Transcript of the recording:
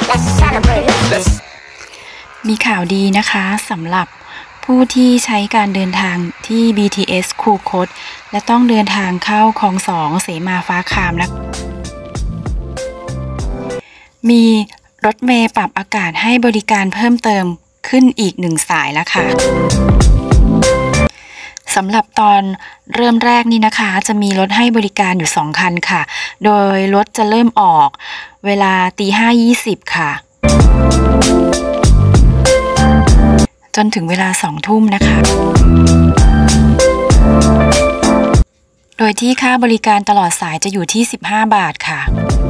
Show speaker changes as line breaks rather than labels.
มีข่าวดีนะคะสำหรับผู้ที่ใช้การเดินทางที่ BTS คูคตและต้องเดินทางเข้าคลอง2เสมาฟ้าคามนะมีรถเมล์ปรับอากาศให้บริการเพิ่มเติมขึ้นอีก1สายแล้วค่ะสำหรับตอนเริ่มแรกนี่นะคะจะมีรถให้บริการอยู่2คันค่ะโดยรถจะเริ่มออกเวลา 5:20 ค่ะจนถึงเวลา 20:00 นนะคะโดยที่ค่าบริการตลอดสายจะอยู่ที่15 บาทค่ะ